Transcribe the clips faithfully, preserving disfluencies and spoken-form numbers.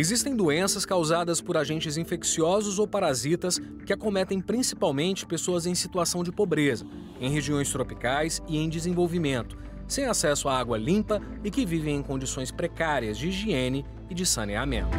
Existem doenças causadas por agentes infecciosos ou parasitas que acometem principalmente pessoas em situação de pobreza, em regiões tropicais e em desenvolvimento, sem acesso à água limpa e que vivem em condições precárias de higiene e de saneamento.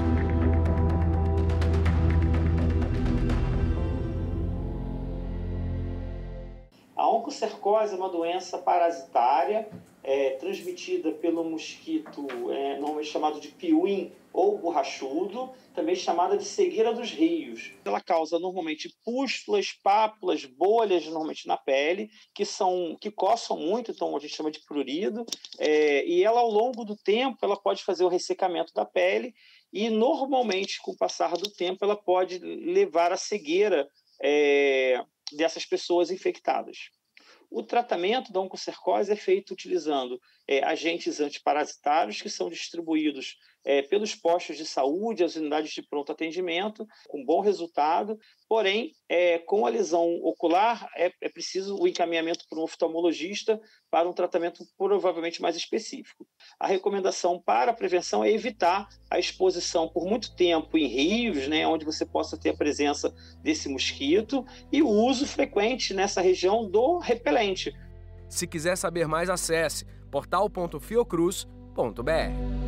A oncocercose é uma doença parasitária é, transmitida pelo mosquito é, normalmente chamado de piuim ou borrachudo, também chamada de cegueira dos rios. Ela causa normalmente pústulas, pápulas, bolhas normalmente na pele, que, são, que coçam muito, então a gente chama de prurido, é, e ela ao longo do tempo ela pode fazer o ressecamento da pele e normalmente com o passar do tempo ela pode levar à cegueira é, dessas pessoas infectadas. O tratamento da oncocercose é feito utilizando é, agentes antiparasitários que são distribuídos é, pelos postos de saúde, as unidades de pronto atendimento, com bom resultado. Porém, é, com a lesão ocular, é, é preciso o encaminhamento por um oftalmologista para um tratamento provavelmente mais específico. A recomendação para a prevenção é evitar a exposição por muito tempo em rios, né, onde você possa ter a presença desse mosquito, e o uso frequente nessa região do repelente. Se quiser saber mais, acesse portal ponto fiocruz ponto br.